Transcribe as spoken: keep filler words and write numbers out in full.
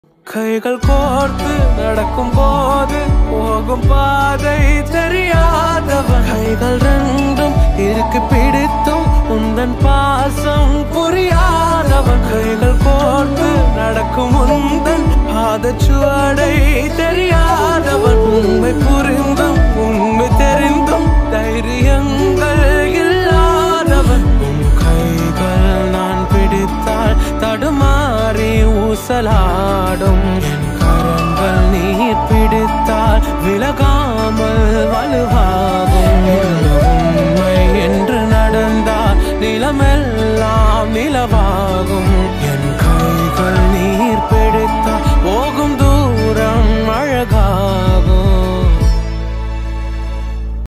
கைகள் கோர்த்து நடக்கும் போது போகும் பாதை தெரியாதவன். கைகள் ரெண்டும் இருக்கு பிடித்தும் உந்தன் பாசம் புரியாதவன். கைகள் கோர்த்து நடக்கும் உந்தன் பாதச்சுவடை தெரியாதவன். உண்மை புரிந்தும் உண்மை தெரிந்தும் தைரியங்கள் இல்லாதவன். உன் கைகள் நான் பிடித்தால் தடுமாறி ஊசலாடும். என் கரங்கள் நீர் பிடித்தால் விலகாமல் வலுவாகும். உண்மை என்று நடந்தால் நிலமெல்லாம் நிலவா